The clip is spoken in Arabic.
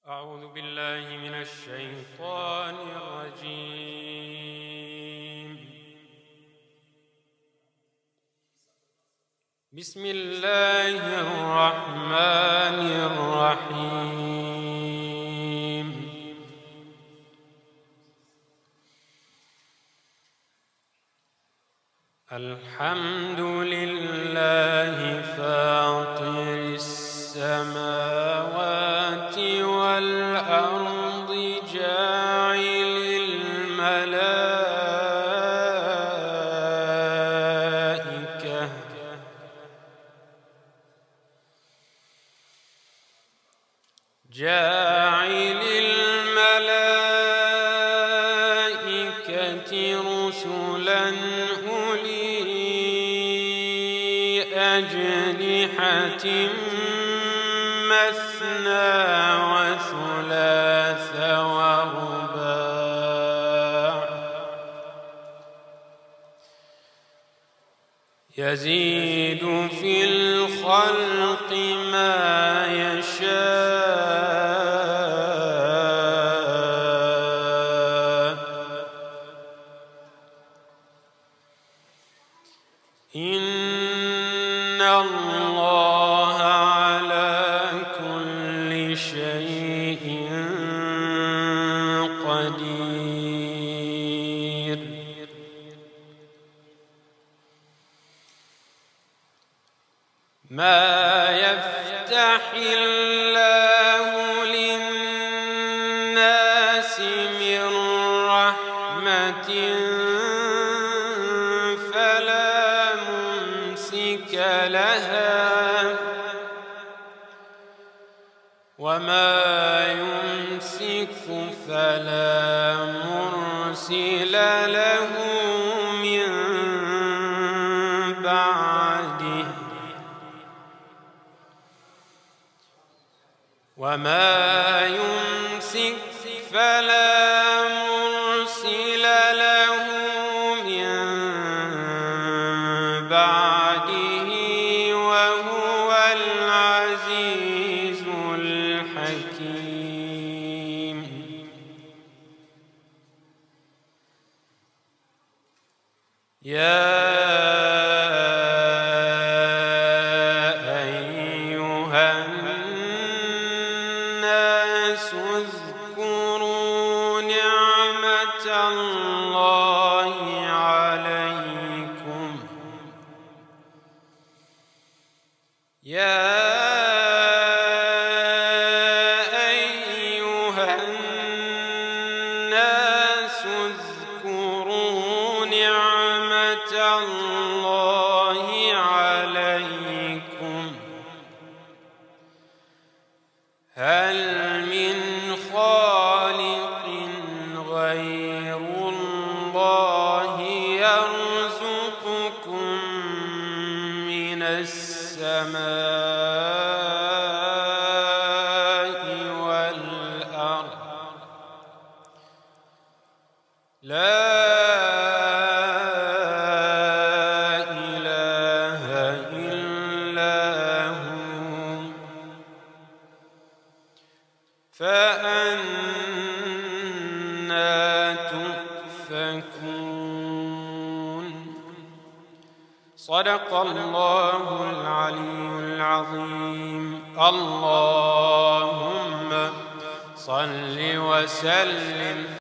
أعوذ بالله من الشيطان الرجيم. بسم الله الرحمن الرحيم. الحمد لله فاطر السماوات والأرض جاعل الملائكة رسلا أولي أجنحة مثنى وثلاث ورباع يزيد في الخلق ما يشاء إن الله على كل شيء قدير. ما يفتح الله للناس من رحمة فلا ممسك لها وما يمسك فلا مرسل له من بعده وما يمسك فلا مرسل له من بعده وهو العزيز الحكيم. يا اذكروا نعمة الله عليكم يا أيها الناس اذكروا نعمة الله عليكم هل من خالق غير الله يرزقكم من السماء والأرض لا إله إلا هو فأنى تؤفكون. صدق الله العلي العظيم. اللهم صل وسلم